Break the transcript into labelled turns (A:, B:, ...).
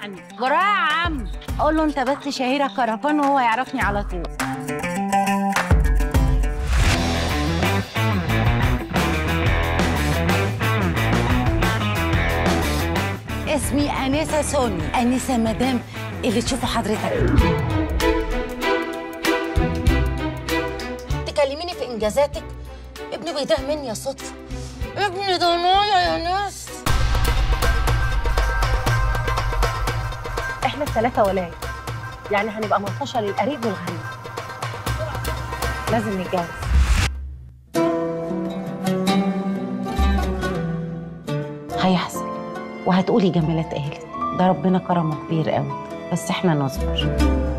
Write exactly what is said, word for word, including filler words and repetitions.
A: يعني. جرايه يا عم، اقول له انت بس شهيره كرفان وهو يعرفني على طول. اسمي انسه سوني، انسه مدام اللي تشوفه حضرتك. تكلميني في انجازاتك؟ ابني بيضيع مني يا صدفه، ابني ضنايا يا ناس. احنا الثلاثه ولاية، يعني هنبقى منتشر للقريب والغريب. لازم نتجوز. هيحصل وهتقولي جمالات قالت، ده ربنا كرمه كبير قوي، بس احنا نصبر.